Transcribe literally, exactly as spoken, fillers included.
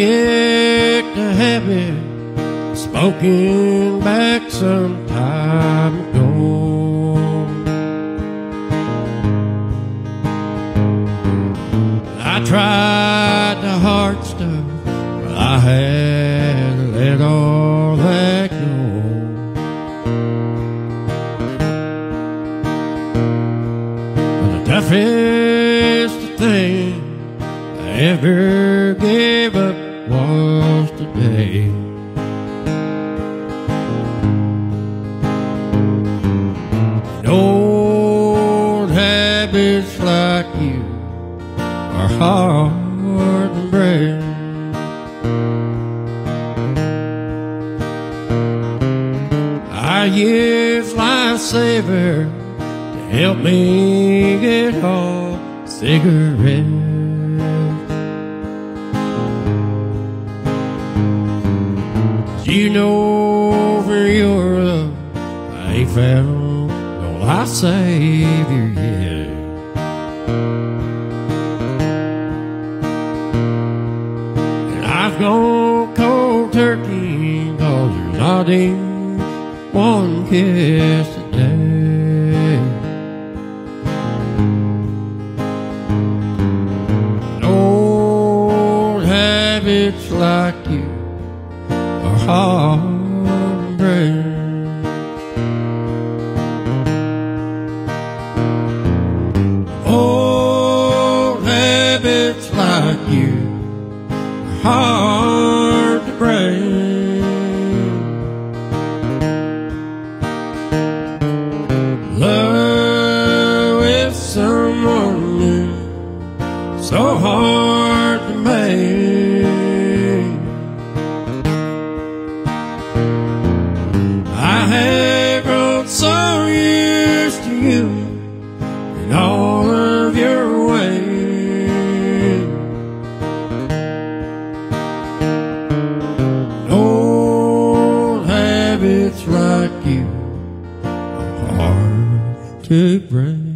kicked a habit of smoking back some time ago. I tried the hard stuff, but I had to let all that go. But the toughest thing I ever gave up was today. And old habits like you are hard to break. I use Lifesaver to help me get off cigarettes. You know, for your love, I ain't found no lifesaver yet. And I've gone cold turkey, 'cause there's not even one kiss a day. Old habits like you are hard to break. Old habits like you are hard to break. Love with someone new, so hard to make. I have grown so used to you and all of your ways. Old habits like you are hard to break.